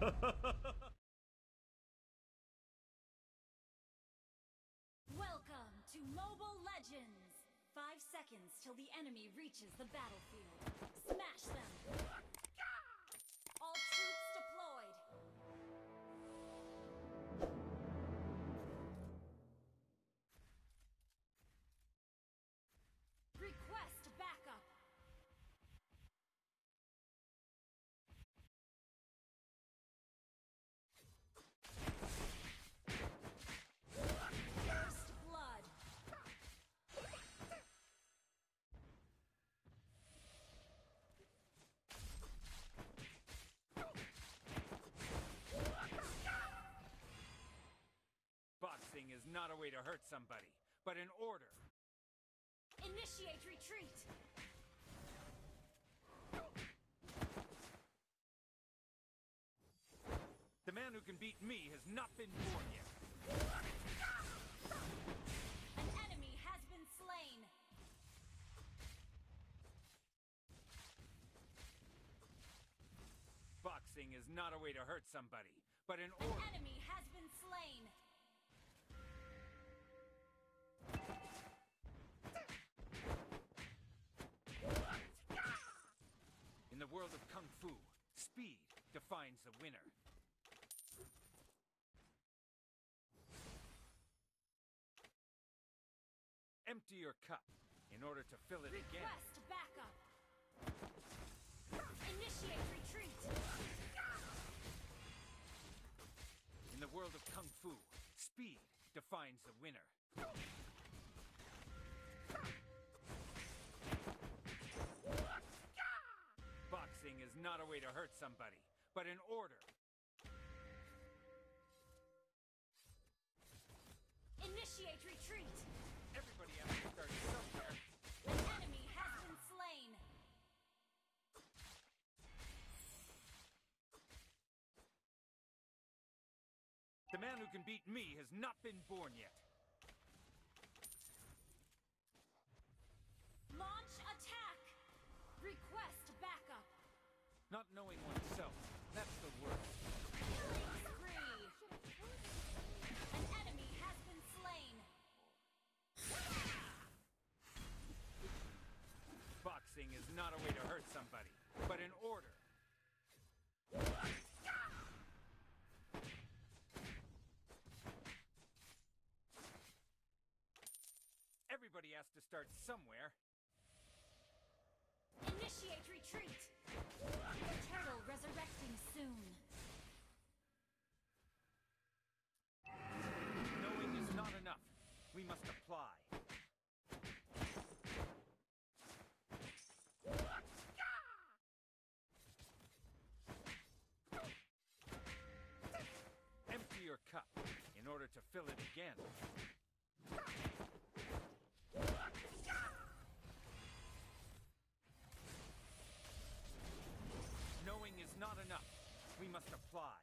Welcome to Mobile Legends! 5 seconds till the enemy reaches the battlefield. Smash them! All troops deployed! Request backup! First blood! Boxing is not a way to hurt somebody, but an order. Initiate retreat! The man who can beat me has not been born yet. An enemy has been slain! Boxing is not a way to hurt somebody, but an An order. enemy has been slain! In the world of Kung Fu, speed defines the winner. Empty your cup in order to fill it again. Request backup! Initiate retreat! In the world of Kung Fu, speed defines the winner. Boxing is not a way to hurt somebody, but an order. Initiate retreat! Everybody has to start somewhere. An enemy has been slain! The man who can beat me has not been born yet. Launch attack! Request backup! Not knowing oneself, that's the worst. Killing spree! An enemy has been slain! Boxing is not a way to hurt somebody, but an order. Everybody has to start somewhere. Initiate retreat! The turtle resurrecting soon. Knowing is not enough. We must apply. Empty your cup in order to fill it again. Knowing is not enough. We must apply.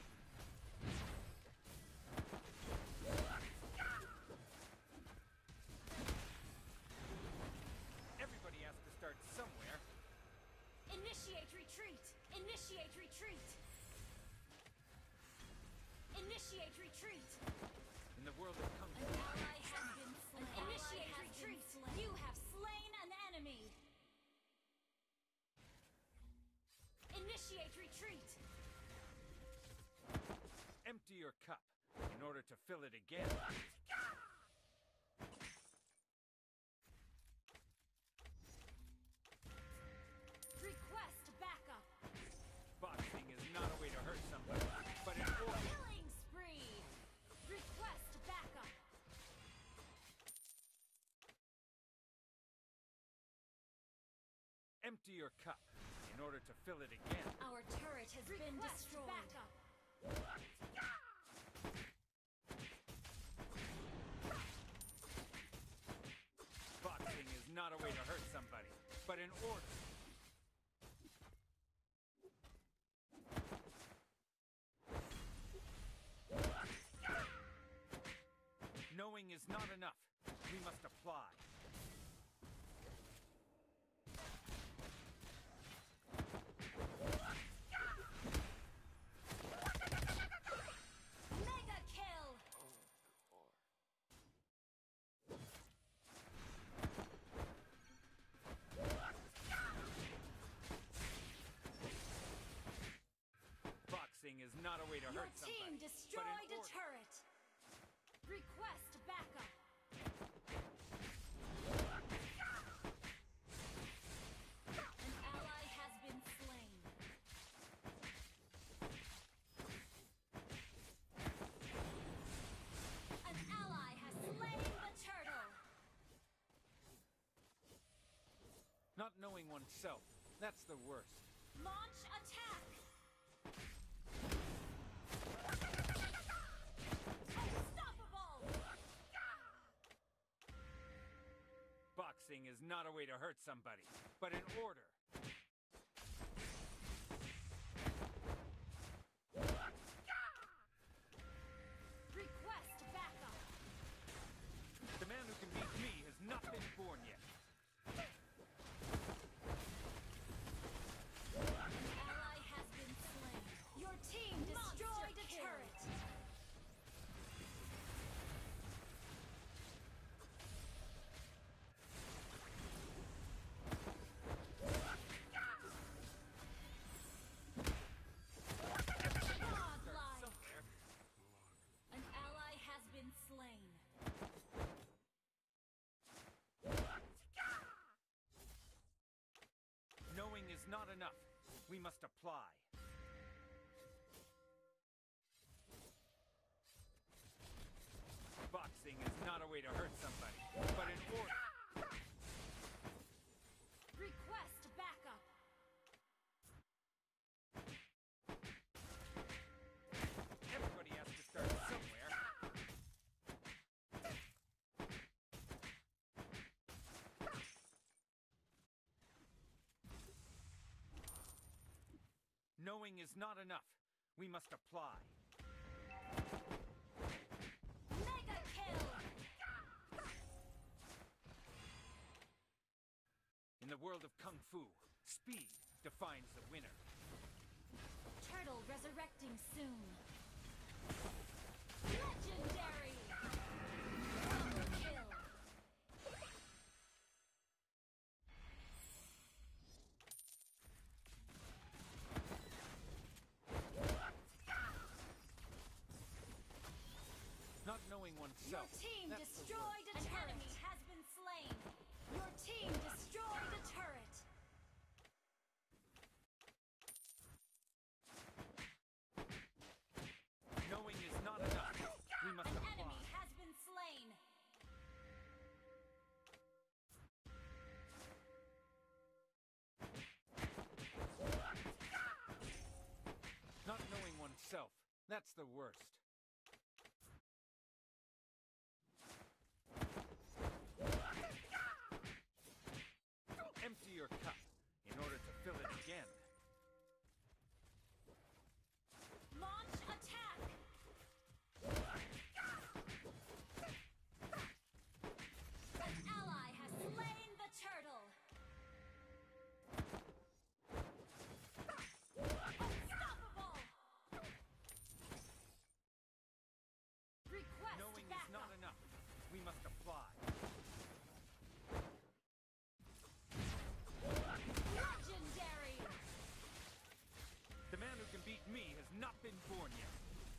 Everybody has to start somewhere. Initiate retreat! Initiate retreat! Initiate retreat! In the world of Kung Fu, An ally has been slain. Initiate retreat! You have slain an enemy! Initiate retreat! empty your cup in order to fill it again. Request backup! Boxing is not a way to hurt somebody, but an order. Killing spree! Request backup! Empty your cup in order to fill it again. Our turret has been destroyed. Backup! Boxing is not a way to hurt somebody, but an order. Knowing is not enough. We must apply. way to Your hurt somebody. team destroyed a turret. Request backup. An ally has been slain. An ally has slain the turtle. Not knowing oneself, that's the worst. Launch attack. Unstoppable. Boxing is not a way to hurt somebody, but in order. Request backup. The man who can beat me has not been born yet. Ally has been slain. Your team destroyed a turret. Godlike. Somewhere. An ally has been slain. Knowing is not enough. We must apply. Boxing is not a way to hurt somebody, but in order. Request backup. Everybody has to start somewhere. Knowing is not enough. We must apply. Mega kill. In the world of Kung Fu, speed defines the winner. Turtle resurrecting soon. Legendary. Double kill. Not knowing Your oneself. team that's the destroyed a worst. turret. An enemy has been slain. Your team destroyed a turret. Knowing is not enough. We must An apply. enemy has been slain. Not knowing oneself. That's the worst. Empty your cup in order to fill it again. Launch attack. An ally has slain the turtle. Unstoppable. Request Knowing is backup. not enough. We must apply. Legendary. The man who can beat me has not been born yet.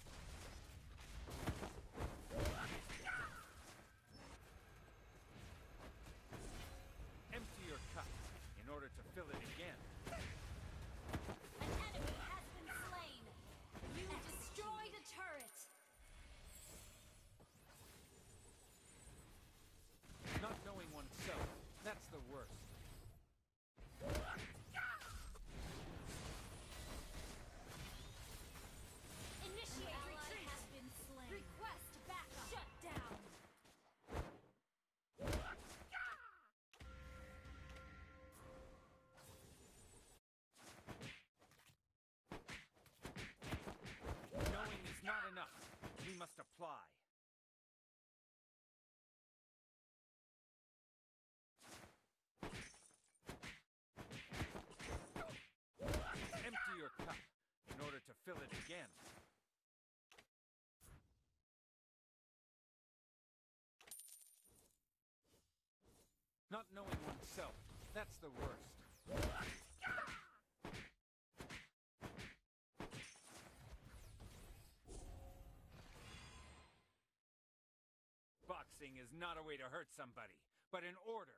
Empty your cup in order to fill it again. An enemy has been slain. You destroyed a turret. Not knowing oneself. That's the worst. Initiate retreat. Has been slain. Request backup. Shut down. Knowing is not enough. We must apply. Empty your cup in order to fill it again. Not knowing oneself, that's the worst. Cursing is not a way to hurt somebody, but an order.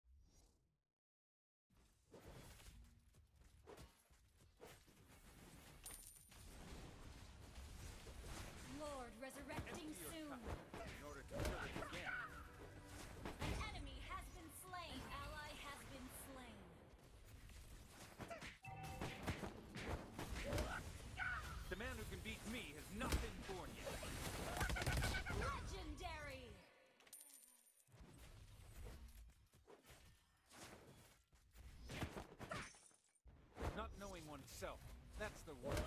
Lord resurrecting Empty your soon. cup in order to fill it again. An enemy has been slain. Ally has been slain. The man who can beat me has not been born yet. Legendary. Not knowing oneself, that's the worst.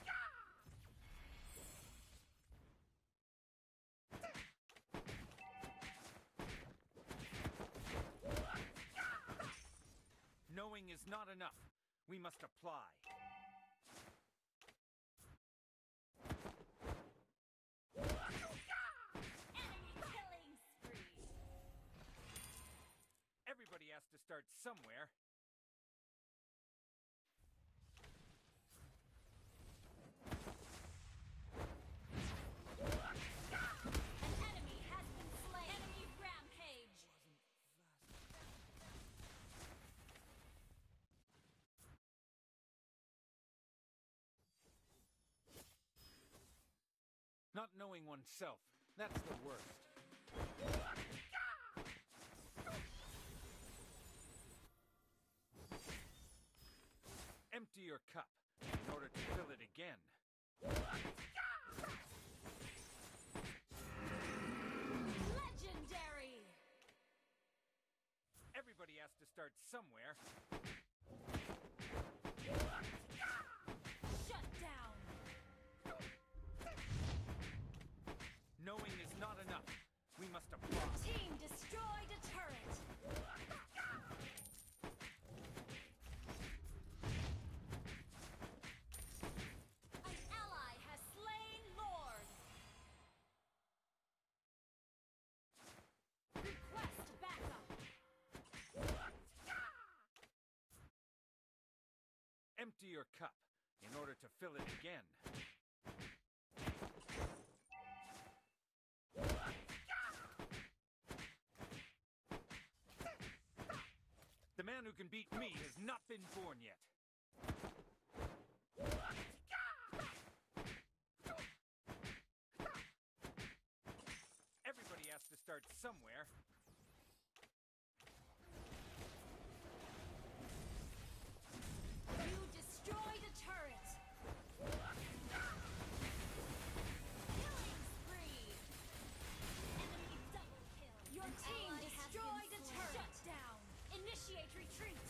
Knowing is not enough. We must apply. Enemy killing spree. Everybody has to start somewhere. An enemy has been slain. Enemy rampage. Not knowing oneself, that's the worst. Empty your cup in order to fill it again. Legendary. Everybody has to start somewhere. Shut down. Knowing is not enough. We must apply. Team destroyed a turret. An ally has slain Lord. Request backup. Empty your cup in order to fill it again. The man who can beat me has not been born yet. Everybody has to start somewhere. You destroyed a turret. Killing spree. Enemy double kill. Your team destroyed a turret. Shut down. Initiate retreat.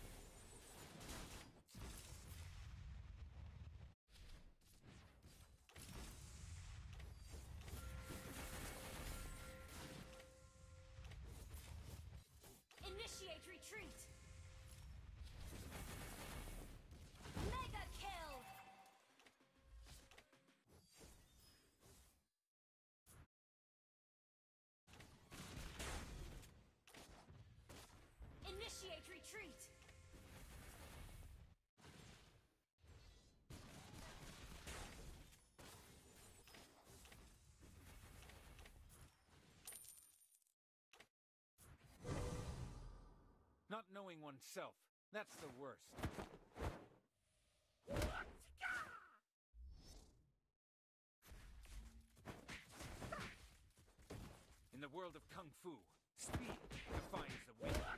Initiate retreat. Mega kill. Initiate retreat. Not knowing oneself, that's the worst. In the world of Kung Fu, speed defines the winner.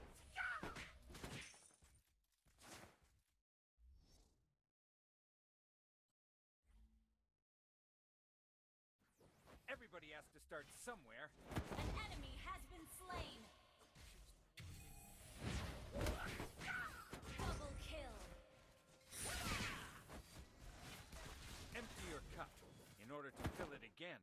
Everybody has to start somewhere. An enemy has been slain. Double kill. Empty your cup in order to fill it again.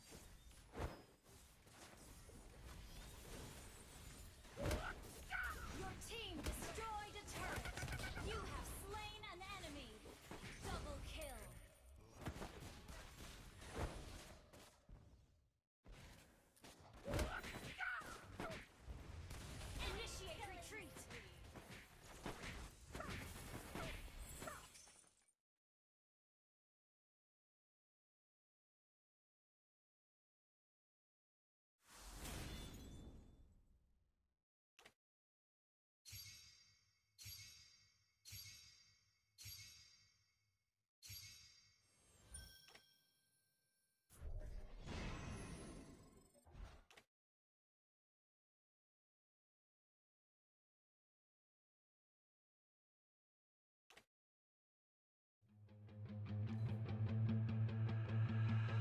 Your team destroyed a turret. You have slain an enemy. Double kill.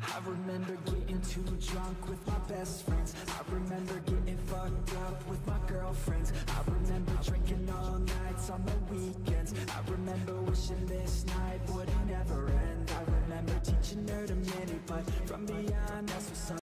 I remember getting too drunk with my best friends. I remember getting fucked up with my girlfriends. I remember drinking all nights on the weekends. I remember wishing this night would never end. I remember teaching her to mini, but from beyond that's what